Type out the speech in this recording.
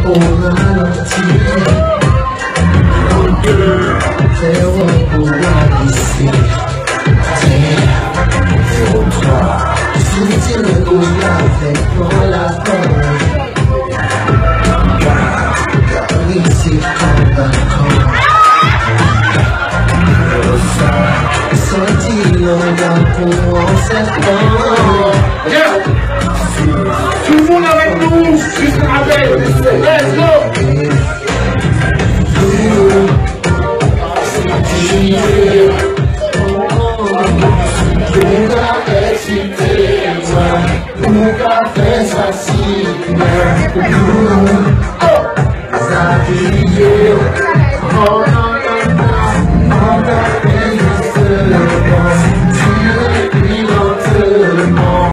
Tout le monde avec nous, jusqu'à avec. Let's go. Nunca fez assim, né? Sabe eu